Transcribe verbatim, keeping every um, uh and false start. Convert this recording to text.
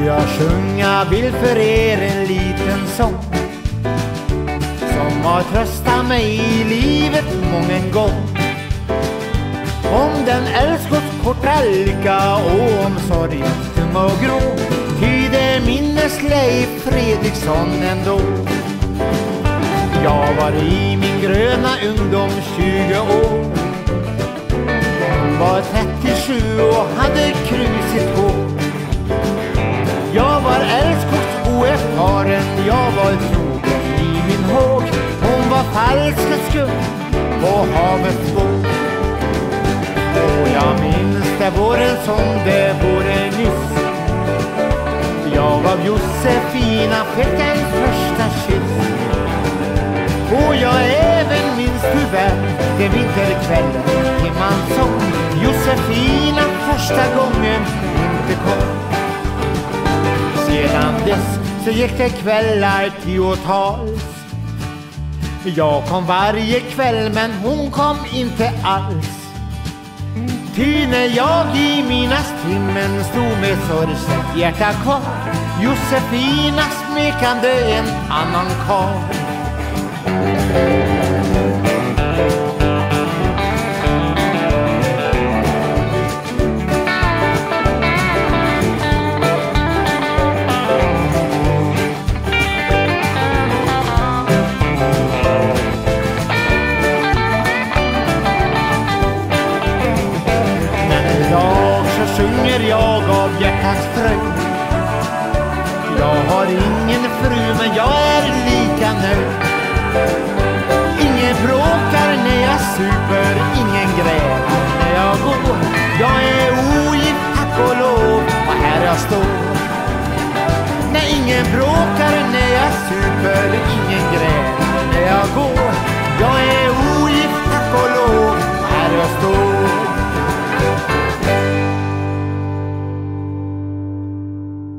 jag sjunga vill för er en liten sång som har tröstat mig i livet mången gång. Om den älskots korta lycka och om sorgens tum och grå, ty det minnes Leif Fredriksson ändå. Jag var i min gröna ungdom tjugo år. Hon var trettiosju och hade krusigt hår. Jag var älskots oerfaren, jag var trogen i min håg. Hon var falskets skum på havets våg. Och jag minns det våren som det vore nyss. Jag gav Josefina fläckens första kyss. Och jag även minns tyvärr det vinterkvällen timman som Josefina första gången inte kom. Sedan dess så gick det kvällar tiotals. Jag kom varje kväll men hon kom inte alls. Ty när jag i minas timmen stod med sorgset hjärta kvar, Josefina smekande en annan karl. Sjunger jag av hjärtats fröjd. Jag har ingen fru men jag är lika nöjd. Ingen bråkar när jag super, ingen gräver när jag går. Jag är ogift tack och lov och här jag står. Nej, ingen bråkar när jag super,